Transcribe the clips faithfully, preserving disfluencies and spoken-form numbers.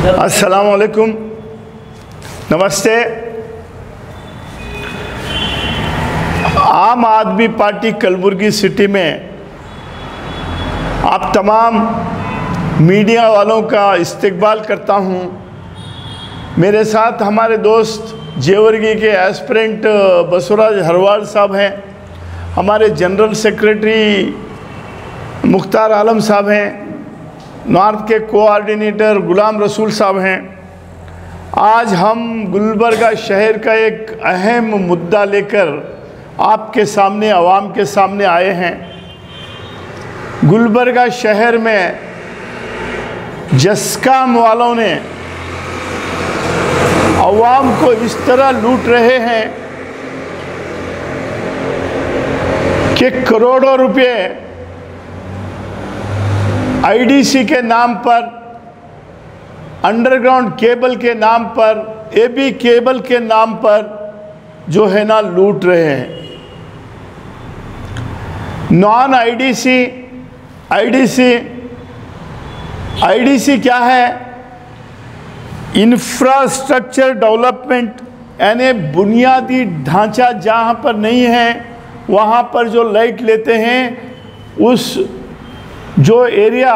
अस्सलाम वालेकुम, नमस्ते। आम आदमी पार्टी कलबुर्गी सिटी में आप तमाम मीडिया वालों का इस्तकबाल करता हूं। मेरे साथ हमारे दोस्त जेवर्गी के एस्पिरेंट बसवराज हरवाल साहब हैं, हमारे जनरल सेक्रेटरी मुख्तार आलम साहब हैं, नॉर्थ के कोऑर्डिनेटर गुलाम रसूल साहब हैं। आज हम गुलबर्गा शहर का एक अहम मुद्दा लेकर आपके सामने, आवाम के सामने आए हैं। गुलबर्गा शहर में जस्काम वालों ने आवाम को इस तरह लूट रहे हैं कि करोड़ों रुपए आईडीसी के नाम पर, अंडरग्राउंड केबल के नाम पर, एबी केबल के नाम पर जो है ना लूट रहे हैं। नॉन आईडीसी, आईडीसी आईडीसी क्या है? इंफ्रास्ट्रक्चर डेवलपमेंट, यानी बुनियादी ढांचा जहाँ पर नहीं है वहाँ पर जो लाइट लेते हैं, उस जो एरिया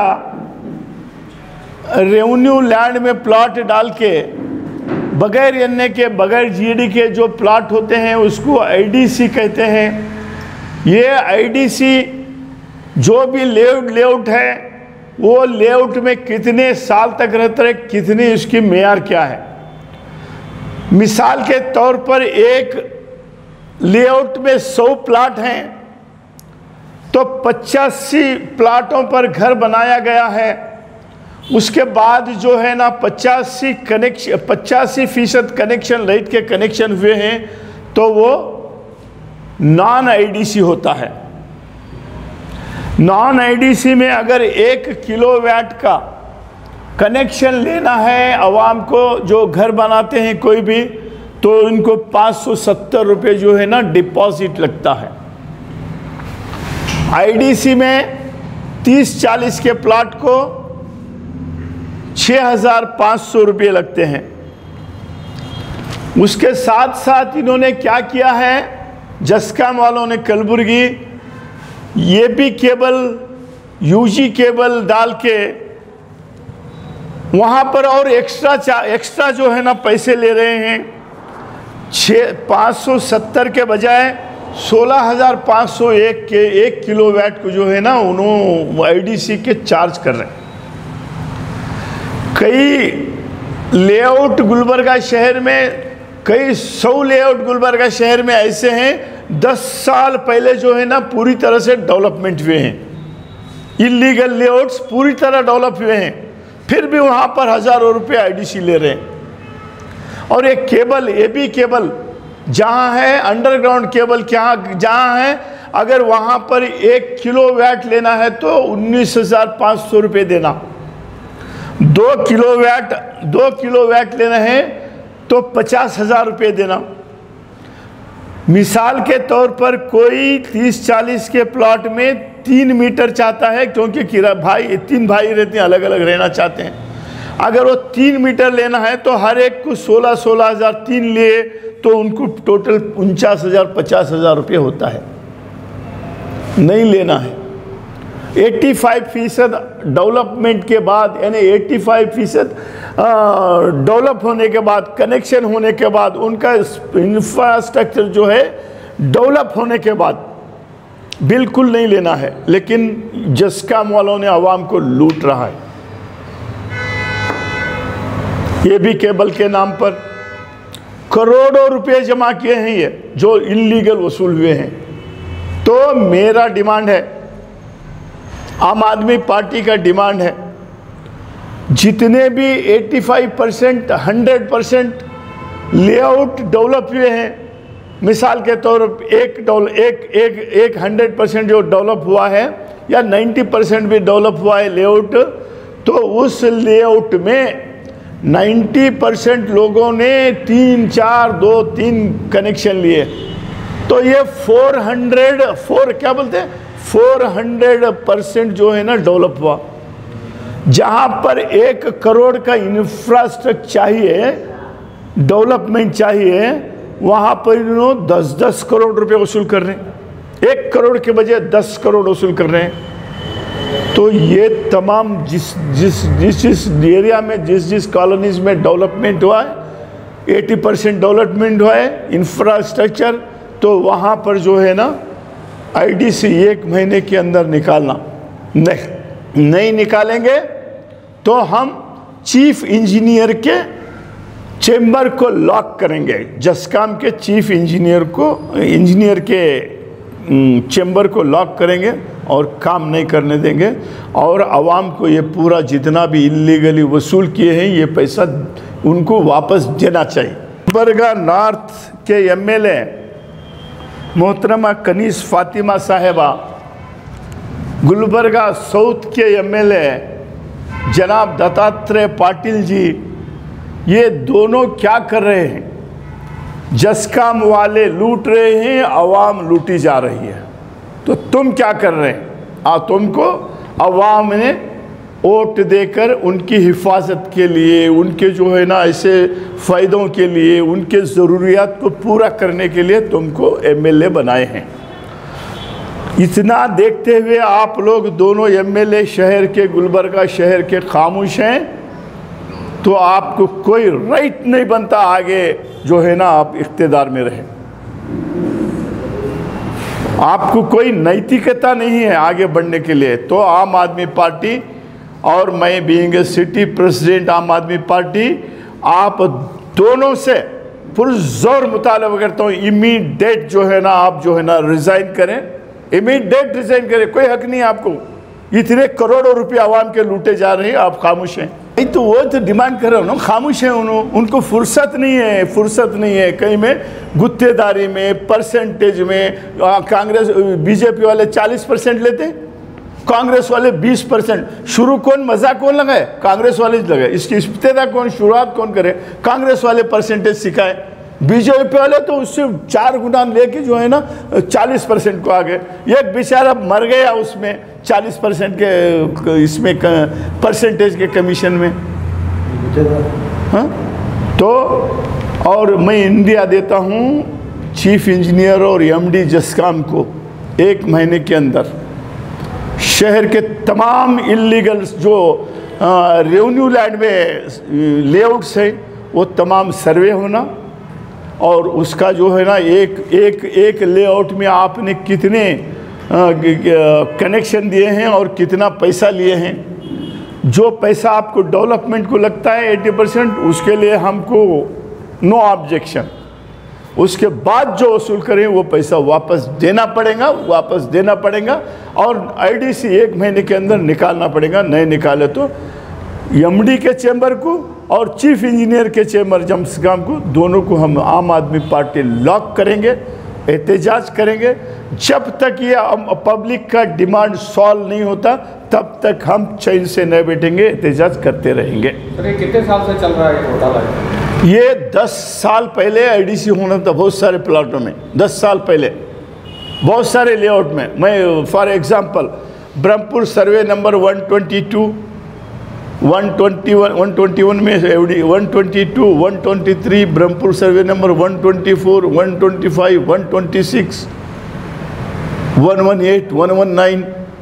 रेवेन्यू लैंड में प्लॉट डाल के बगैर एनए के, बगैर जीडी के जो प्लॉट होते हैं उसको आईडीसी कहते हैं। ये आईडीसी जो भी लेआउट लेआउट है, वो लेआउट में कितने साल तक रहता है, कितनी उसकी मेयार क्या है। मिसाल के तौर पर एक लेआउट में सौ प्लाट हैं तो पचासी प्लाटों पर घर बनाया गया है। उसके बाद जो है ना पचासी कनेक्शन पचासी फीसद कनेक्शन लाइट के कनेक्शन हुए हैं तो वो नॉन आईडीसी होता है। नॉन आईडीसी में अगर एक किलोवाट का कनेक्शन लेना है आवाम को, जो घर बनाते हैं कोई भी, तो इनको पाँच सौ सत्तर रुपये जो है ना डिपॉजिट लगता है। आईडीसी में तीस चालीस के प्लॉट को छः हज़ार पाँच सौ रुपये लगते हैं। उसके साथ साथ इन्होंने क्या किया है, जस्काम वालों ने कलबुर्गी ये भी केबल, यूजी केबल डाल के वहाँ पर और एक्स्ट्रा एक्स्ट्रा जो है ना पैसे ले रहे हैं। छः पाँच सौ सत्तर के बजाय सोलह हज़ार पाँच सौ एक के एक किलोवाट को जो है ना उन्होंने आईडीसी के चार्ज कर रहे हैं। कई लेआउट गुलबर्गा शहर में, कई सौ लेआउट गुलबर्गा शहर में ऐसे हैं दस साल पहले जो है ना पूरी तरह से डेवलपमेंट हुए हैं। इलीगल लेआउट्स पूरी तरह डेवलप हुए हैं, फिर भी वहाँ पर हज़ारों रुपये आईडीसी ले रहे हैं। और एक केबल, एबी केबल जहाँ है, अंडरग्राउंड केबल क्या जहाँ है, अगर वहाँ पर एक किलोवाट लेना है तो उन्नीस हज़ार पाँच सौ रुपये देना। दो किलोवाट दो किलोवाट लेना है तो पचास हज़ार रुपये देना। मिसाल के तौर पर कोई तीस चालीस के प्लॉट में तीन मीटर चाहता है, क्योंकि किरा भाई तीन भाई रहते हैं, अलग अलग रहना चाहते हैं। अगर वो तीन मीटर लेना है तो हर एक को सोलह सोलह हज़ार तीन लिए तो उनको टोटल उनचास हज़ार पचास हज़ार रुपये होता है। नहीं लेना है। पचासी फीसद डेवलपमेंट के बाद, यानी पचासी फीसद डेवलप होने के बाद, कनेक्शन होने के बाद, उनका इंफ्रास्ट्रक्चर जो है डेवलप होने के बाद बिल्कुल नहीं लेना है। लेकिन जस्काम वालों ने आवाम को लूट रहा है। ये भी केबल के नाम पर करोड़ों रुपए जमा किए हैं, ये जो इलीगल वसूल हुए हैं। तो मेरा डिमांड है, आम आदमी पार्टी का डिमांड है, जितने भी पचासी percent hundred percent layout develop हुए हैं, मिसाल के तौर पर एक डॉलर एक एक एक हंड्रेड परसेंट जो डेवलप हुआ है या नब्बे परसेंट भी डेवलप हुआ है लेआउट, तो उस लेआउट में नब्बे परसेंट लोगों ने तीन चार दो तीन कनेक्शन लिए। तो ये फोर हंड्रेड फोर क्या बोलते हैं फोर हंड्रेड परसेंट जो है ना डेवलप हुआ। जहां पर एक करोड़ का इंफ्रास्ट्रक्चर चाहिए, डेवलपमेंट चाहिए, वहां पर इन्होंने दस दस करोड़ रुपए वसूल कर रहे हैं। एक करोड़ के बजाय दस करोड़ वसूल कर रहे हैं। तो ये तमाम जिस जिस जिस जिस एरिया में, जिस जिस कॉलोनीज में डेवलपमेंट हुआ है, अस्सी परसेंट डेवलपमेंट हुआ है इंफ्रास्ट्रक्चर, तो वहाँ पर जो है ना आईडीसी एक महीने के अंदर निकालना, नहीं नहीं निकालेंगे तो हम चीफ इंजीनियर के चेंबर को लॉक करेंगे। जस्काम के चीफ इंजीनियर को इंजीनियर के चेंबर को लॉक करेंगे और काम नहीं करने देंगे, और आवाम को ये पूरा जितना भी इलीगली वसूल किए हैं ये पैसा उनको वापस देना चाहिए। गुलबर्गा नॉर्थ के एमएलए मोहतरमा कनीस फातिमा साहिबा, गुलबर्गा साउथ के एमएलए जनाब दत्तात्रेय पाटिल जी, ये दोनों क्या कर रहे हैं? जस्काम वाले लूट रहे हैं, आवाम लूटी जा रही है। तो तुम क्या कर रहे हैं? आ तुमको आवाम ने वोट देकर उनकी हिफाजत के लिए, उनके जो है ना ऐसे फ़ायदों के लिए, उनके ज़रूरियात को पूरा करने के लिए तुमको एमएलए बनाए हैं। इतना देखते हुए आप लोग दोनों एमएलए शहर के, गुलबर्गा शहर के खामोश हैं, तो आपको कोई राइट नहीं बनता आगे जो है ना आप इख्तिदार में रहें। आपको कोई नैतिकता नहीं है आगे बढ़ने के लिए। तो आम आदमी पार्टी और मैं बीइंग ए सिटी प्रेसिडेंट आम आदमी पार्टी, आप दोनों से पुरजोर मुतालबा करता हूँ, इमीडिएट जो है ना आप जो है ना रिज़ाइन करें, इमीडिएट रिज़ाइन करें। कोई हक नहीं है आपको, इतने करोड़ों रुपये आवाम के लूटे जा रहे हैं, आप खामोश हैं। नहीं तो वो तो डिमांड कर रहे हो ना, खामोश हैं उन्होंने, उनको फुर्सत नहीं है, फुर्सत नहीं है कहीं में गुत्तेदारी में, परसेंटेज में। कांग्रेस बीजेपी वाले चालीस परसेंट लेते, कांग्रेस वाले बीस परसेंट। शुरू कौन, मजा कौन लगाए? कांग्रेस वाले लगाए। इसकी इब्तिदा कौन, शुरुआत कौन करे? कांग्रेस वाले परसेंटेज सिखाए। बीजेपी वाले तो उससे चार गुना लेके जो है ना चालीस परसेंट को आ गए। एक बेचारा मर गया उसमें चालीस परसेंट के इसमें परसेंटेज के कमीशन में। हाँ तो और मैं इंडिया देता हूँ चीफ इंजीनियर और एमडी जस्काम को, एक महीने के अंदर शहर के तमाम इलीगल जो रेवेन्यू लैंड में लेआउट्स है वो तमाम सर्वे होना, और उसका जो है ना एक एक एक लेआउट में आपने कितने कनेक्शन दिए हैं और कितना पैसा लिए हैं। जो पैसा आपको डेवलपमेंट को लगता है अस्सी परसेंट, उसके लिए हमको नो ऑब्जेक्शन। उसके बाद जो वसूल करें वो पैसा वापस देना पड़ेगा, वापस देना पड़ेगा, और आईडीसी एक महीने के अंदर निकालना पड़ेगा। नहीं निकाले तो एमडी के चेंबर को और चीफ इंजीनियर के चेंबर जस्काम को, दोनों को हम आम आदमी पार्टी लॉक करेंगे, एहतजाज करेंगे। जब तक ये पब्लिक का डिमांड सॉल्व नहीं होता तब तक हम चैन से न बैठेंगे, एहतजाज करते रहेंगे। ये कितने साल से चल रहा है घोटाला? ये दस साल पहले आईडीसी होना था बहुत सारे प्लाटों में, दस साल पहले बहुत सारे लेआउट में। मैं for example Brahmapur survey number one twenty two, one twenty one, one twenty one में एवडी, one twenty two, one twenty three, Brahmapur survey number one twenty four, one twenty five, one twenty six, one one eight, one one nine,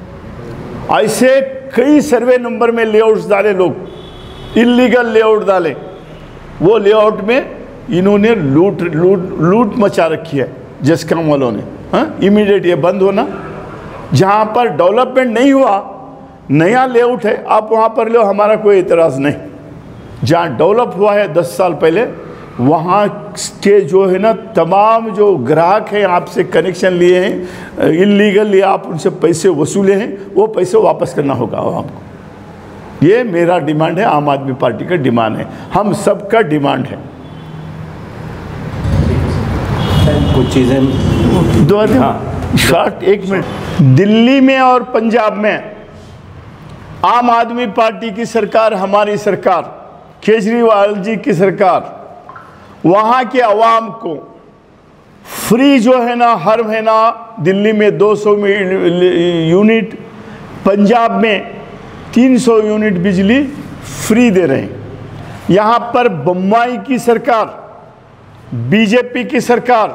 ऐसे कई survey number में layouts डाले लोग, illegal layout डाले। वो layout में इन्होंने लूट लूट लूट मचा रखी है जस्काम वालों ने। हाँ, इमीडिएट ये बंद होना। जहाँ पर डेवलपमेंट नहीं हुआ, नया लेआउट है, आप वहाँ पर लो, हमारा कोई इतराज़ नहीं। जहाँ डेवलप हुआ है दस साल पहले, वहाँ के जो है ना तमाम जो ग्राहक हैं आपसे कनेक्शन लिए हैं इलीगली, आप उनसे पैसे वसूले हैं, वो पैसे वापस करना होगा आपको। ये मेरा डिमांड है, आम आदमी पार्टी का डिमांड है, हम सबका डिमांड है। कुछ चीज़ें दो हाँ शॉर्ट एक मिनट। दिल्ली में और पंजाब में आम आदमी पार्टी की सरकार, हमारी सरकार, केजरीवाल जी की सरकार, वहाँ के अवाम को फ्री जो है ना हर महीना दिल्ली में दो सौ यूनिट, पंजाब में तीन सौ यूनिट बिजली फ्री दे रहे हैं। यहाँ पर बम्बई की सरकार, बीजेपी की सरकार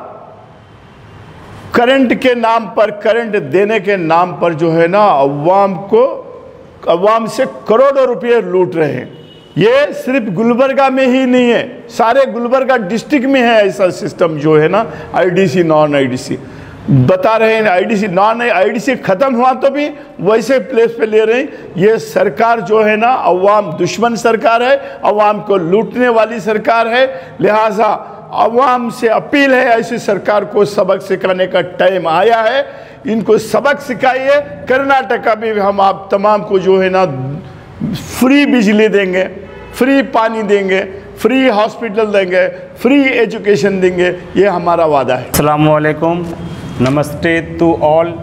करंट के नाम पर, करंट देने के नाम पर जो है ना अवाम को, अवाम से करोड़ों रुपए लूट रहे हैं। ये सिर्फ गुलबर्गा में ही नहीं है, सारे गुलबर्गा डिस्ट्रिक्ट में है ऐसा सिस्टम जो है ना आईडीसी नॉन आईडीसी बता रहे हैं। आईडीसी नॉन आईडीसी खत्म हुआ तो भी वैसे प्लेस पे ले रहे हैं। ये सरकार जो है ना अवाम दुश्मन सरकार है, अवाम को लूटने वाली सरकार है। लिहाजा अवाम से अपील है, ऐसी सरकार को सबक सिखाने का टाइम आया है। इनको सबक सिखाइए। कर्नाटका में भी हम आप तमाम को जो है ना फ्री बिजली देंगे, फ्री पानी देंगे, फ्री हॉस्पिटल देंगे, फ्री एजुकेशन देंगे, ये हमारा वादा है। अस्सलाम वालेकुम, नमस्ते टू ऑल।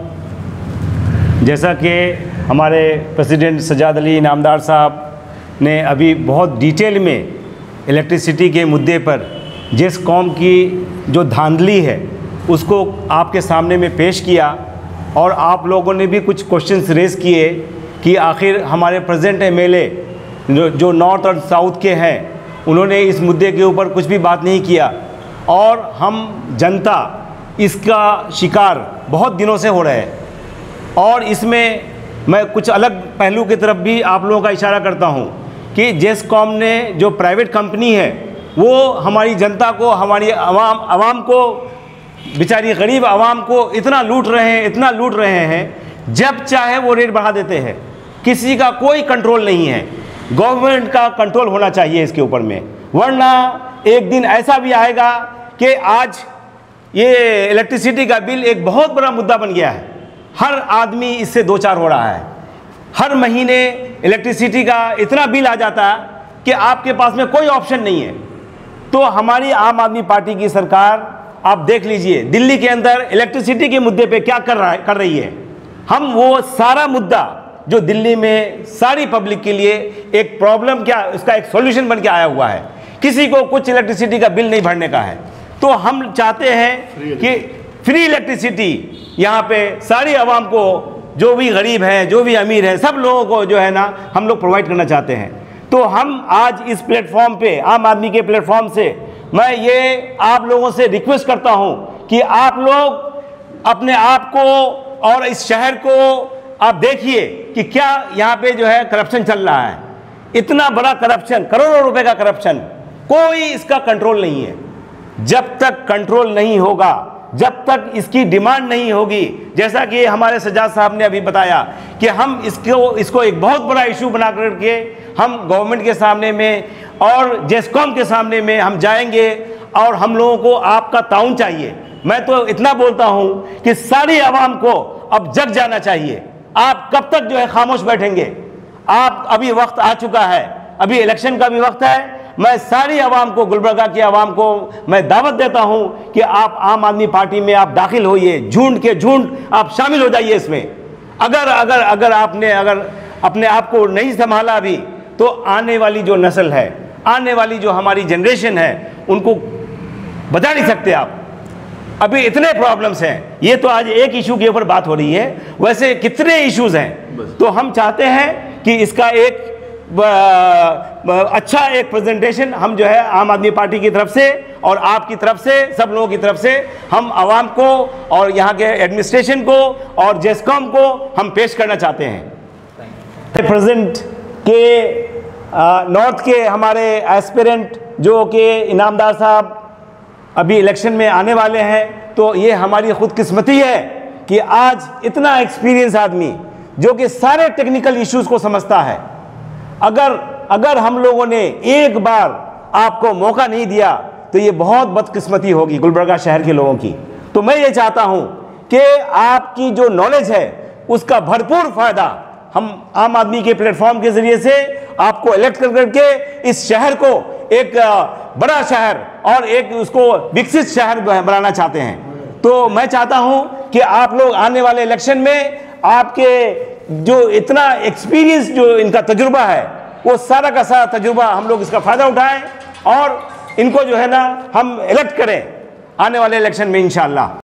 जैसा कि हमारे प्रेसिडेंट सजाद अली इनामदार साहब ने अभी बहुत डिटेल में इलेक्ट्रिसिटी के मुद्दे पर जिस कौम की जो धांधली है उसको आपके सामने में पेश किया, और आप लोगों ने भी कुछ क्वेश्चंस रेज़ किए कि आखिर हमारे प्रेजेंट एमएलए जो जो नॉर्थ और साउथ के हैं उन्होंने इस मुद्दे के ऊपर कुछ भी बात नहीं किया, और हम जनता इसका शिकार बहुत दिनों से हो रहे हैं। और इसमें मैं कुछ अलग पहलू की तरफ भी आप लोगों का इशारा करता हूं कि जेस्कॉम ने जो प्राइवेट कंपनी है वो हमारी जनता को, हमारी आवाम आवाम को, बेचारी गरीब आवाम को इतना लूट रहे हैं, इतना लूट रहे हैं, जब चाहे वो रेट बढ़ा देते हैं। किसी का कोई कंट्रोल नहीं है। गवर्नमेंट का कंट्रोल होना चाहिए इसके ऊपर में, वरना एक दिन ऐसा भी आएगा कि आज ये इलेक्ट्रिसिटी का बिल एक बहुत बड़ा मुद्दा बन गया है। हर आदमी इससे दो चार हो रहा है। हर महीने इलेक्ट्रिसिटी का इतना बिल आ जाता है कि आपके पास में कोई ऑप्शन नहीं है। तो हमारी आम आदमी पार्टी की सरकार, आप देख लीजिए दिल्ली के अंदर इलेक्ट्रिसिटी के मुद्दे पे क्या कर रहा है कर रही है। हम वो सारा मुद्दा जो दिल्ली में सारी पब्लिक के लिए एक प्रॉब्लम, क्या उसका एक सॉल्यूशन बन के आया हुआ है। किसी को कुछ इलेक्ट्रिसिटी का बिल नहीं भरने का है। तो हम चाहते हैं कि फ्री इलेक्ट्रिसिटी यहाँ पे सारी आवाम को, जो भी गरीब हैं, जो भी अमीर हैं, सब लोगों को जो है ना हम लोग प्रोवाइड करना चाहते हैं। तो हम आज इस प्लेटफॉर्म पे, आम आदमी के प्लेटफॉर्म से मैं ये आप लोगों से रिक्वेस्ट करता हूँ कि आप लोग अपने आप को और इस शहर को आप देखिए कि क्या यहाँ पे जो है करप्शन चल रहा है। इतना बड़ा करप्शन, करोड़ों रुपए का करप्शन, कोई इसका कंट्रोल नहीं है। जब तक कंट्रोल नहीं होगा, जब तक इसकी डिमांड नहीं होगी, जैसा कि हमारे सजाद साहब ने अभी बताया कि हम इसको इसको एक बहुत बड़ा इशू बना करके हम गवर्नमेंट के सामने में और जेस्कॉम के सामने में हम जाएंगे, और हम लोगों को आपका ताउन चाहिए। मैं तो इतना बोलता हूं कि सारी आवाम को अब जग जाना चाहिए। आप कब तक जो है खामोश बैठेंगे? आप, अभी वक्त आ चुका है, अभी इलेक्शन का भी वक्त है। मैं सारी आवाम को, गुलबर्गा की आवाम को मैं दावत देता हूं कि आप आम आदमी पार्टी में आप दाखिल होइए, झुंड के झुंड आप शामिल हो जाइए इसमें। अगर अगर अगर आपने अगर अपने आप को नहीं संभाला अभी, तो आने वाली जो नस्ल है, आने वाली जो हमारी जनरेशन है, उनको बचा नहीं सकते आप। अभी इतने प्रॉब्लम्स हैं। ये तो आज एक इशू के ऊपर बात हो रही है, वैसे कितने इश्यूज हैं। तो हम चाहते हैं कि इसका एक अच्छा एक प्रेजेंटेशन हम जो है आम आदमी पार्टी की तरफ से और आपकी तरफ से, सब लोगों की तरफ से, हम आवाम को और यहाँ के एडमिनिस्ट्रेशन को और जेस्कॉम को हम पेश करना चाहते हैं। प्रेजेंट के नॉर्थ के हमारे एस्पिरेंट जो कि इनामदार साहब अभी इलेक्शन में आने वाले हैं, तो ये हमारी खुदकिस्मती है कि आज इतना एक्सपीरियंस आदमी जो कि सारे टेक्निकल इश्यूज को समझता है, अगर अगर हम लोगों ने एक बार आपको मौका नहीं दिया तो ये बहुत बदकिस्मती होगी गुलबर्गा शहर के लोगों की। तो मैं ये चाहता हूं कि आपकी जो नॉलेज है उसका भरपूर फायदा हम आम आदमी के प्लेटफॉर्म के जरिए से आपको इलेक्ट कर करके इस शहर को एक बड़ा शहर और एक उसको विकसित शहर बनाना चाहते हैं। तो मैं चाहता हूं कि आप लोग आने वाले इलेक्शन में आपके जो इतना एक्सपीरियंस, जो इनका तजुर्बा है, वो सारा का सारा तजुर्बा हम लोग इसका फायदा उठाएं और इनको जो है ना हम इलेक्ट करें आने वाले इलेक्शन में इंशाअल्लाह।